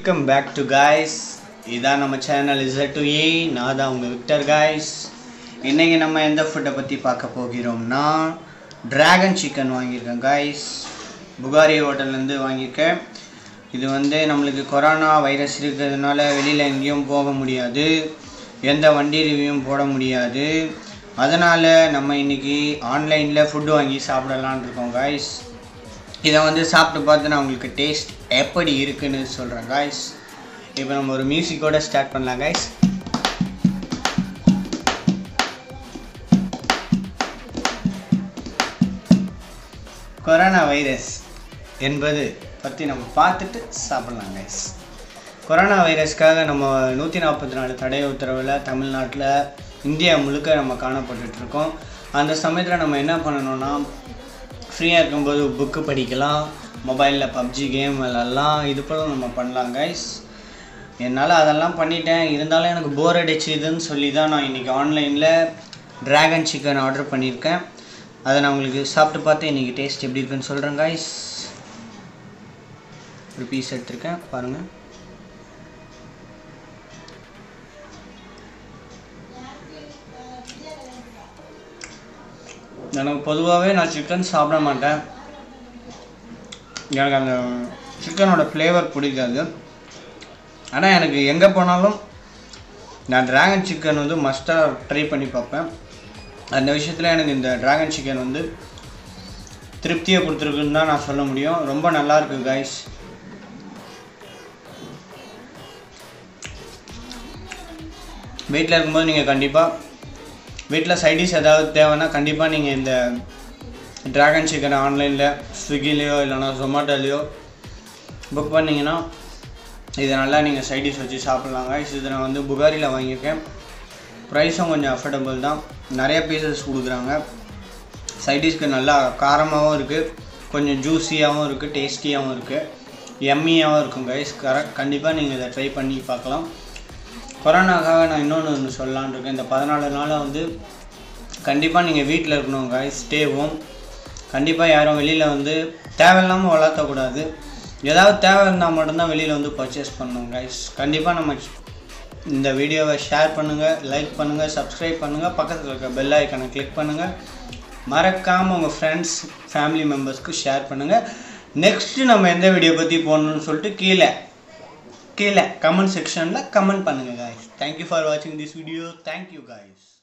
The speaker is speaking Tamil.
Welcome back to guys. இதான் நம்ம சேனல் Z2A. நான் தான் உங்கள் விக்டர் guys. இன்னைக்கு நம்ம எந்த ஃபுட்டை பற்றி பார்க்க போகிறோம்னா டிராகன் சிக்கன் வாங்கியிருக்கேன் guys. புகாரி ஹோட்டல்லேருந்து வாங்கியிருக்கேன். இது வந்து நம்மளுக்கு கொரோனா வைரஸ் இருக்கிறதுனால வெளியில் எங்கேயும் போக முடியாது, எந்த வண்டி ரிவ்யூவும் போட முடியாது. அதனால் நம்ம இன்றைக்கி ஆன்லைனில் ஃபுட்டு வாங்கி சாப்பிடலான் இருக்கோம் guys. இதை வந்து சாப்பிட்டு பார்த்து நான் உங்களுக்கு டேஸ்ட் எப்படி இருக்குன்னு சொல்கிறேன் guys. இப்போ நம்ம ஒரு மியூசிக்கோட ஸ்டார்ட் பண்ணலாம் guys. கொரோனா வைரஸ் என்பது பற்றி நம்ம பார்த்துட்டு சாப்பிட்லாம் guys. கொரோனா வைரஸ்க்காக நம்ம 144 தடை உத்தரவில் தமிழ்நாட்டில் இந்தியா முழுக்க நம்ம காணப்பட்டுருக்கோம். அந்த சமயத்தில் நம்ம என்ன பண்ணணும்னா, ஃப்ரீயாக இருக்கும்போது புக்கு படிக்கலாம், மொபைலில் பப்ஜி கேம் விளாட்லாம், இது போல் நம்ம பண்ணலாம் கைஸ். என்னால் அதெல்லாம் பண்ணிட்டேன். இருந்தாலும் எனக்கு போர் அடிச்சுதுன்னு சொல்லி தான் நான் இன்றைக்கி ஆன்லைனில் டிராகன் சிக்கன் ஆர்டர் பண்ணியிருக்கேன். அதை நான் உங்களுக்கு சாப்பிட்டு பார்த்து இன்றைக்கி டேஸ்ட் எப்படி இருக்குன்னு சொல்கிறேன் கைஸ். ஒரு பீஸ் எடுத்துருக்கேன் பாருங்கள். எனக்கு பொதுவாகவே நான் சிக்கன் சாப்பிட மாட்டேன். எனக்கு அந்த சிக்கனோட ஃப்ளேவர் பிடிக்காது. ஆனால் எனக்கு எங்கே போனாலும் நான் டிராகன் சிக்கன் வந்து மஸ்ட்டாக ட்ரை பண்ணி பார்ப்பேன். அந்த விஷயத்தில் எனக்கு இந்த டிராகன் சிக்கன் வந்து திருப்தியை கொடுத்துருக்குன்னு தான் நான் சொல்ல முடியும். ரொம்ப நல்லாயிருக்கு கைஸ். வீட்டில் இருக்கும்போது நீங்கள் கண்டிப்பாக வீட்டில் சைடிஷ் ஏதாவது தேவைன்னா கண்டிப்பாக நீங்கள் இந்த டிராகன் சிக்கனை ஆன்லைனில் ஸ்விக்கிலேயோ இல்லைனா ஜொமேட்டோலேயோ புக் பண்ணிங்கன்னா இதை நல்லா நீங்கள் சைடிஷ் வச்சு சாப்பிட்லாங்க. இது நான் வந்து புகாரியில் வாங்கியிருக்கேன். ப்ரைஸும் கொஞ்சம் அஃபோர்டபுள் தான். நிறைய பீசஸ் கொடுக்குறாங்க. சைடிஷ்க்கு நல்லா காரமாகவும் இருக்குது, கொஞ்சம் ஜூஸியாகவும் இருக்குது, டேஸ்டியாகவும் இருக்குது, எம்மியாகவும் இருக்கும் கைஸ். கண்டிப்பாக நீங்கள் இதை ட்ரை பண்ணி பார்க்கலாம். கொரோனாக்காக நான் இன்னொன்று சொல்லலான் இருக்கேன். இந்த 14 நாளாக வந்து கண்டிப்பாக நீங்கள் வீட்டில் இருக்கணும் கைஸ். Stay home. கண்டிப்பாக யாரும் வெளியில் வந்து தேவையில்லாமல் வளர்த்தக்கூடாது. ஏதாவது தேவை இருந்தால் மட்டும்தான் வெளியில் வந்து பர்ச்சேஸ் பண்ணணும் கைஸ். கண்டிப்பாக நம்ம இந்த வீடியோவை ஷேர் பண்ணுங்கள், லைக் பண்ணுங்கள், சப்ஸ்கிரைப் பண்ணுங்கள், பக்கத்தில் இருக்க பெல் ஐக்கானை கிளிக் பண்ணுங்கள். மறக்காமல் உங்கள் ஃப்ரெண்ட்ஸ் ஃபேமிலி மெம்பர்ஸ்க்கு ஷேர் பண்ணுங்கள். நெக்ஸ்ட்டு நம்ம எந்த வீடியோ பற்றி போடணும்னு சொல்லிட்டு கீழே கமெண்ட் செக்ஷனில் கமெண்ட் பண்ணுங்கள் guys. Thank you for watching this video. Thank you guys.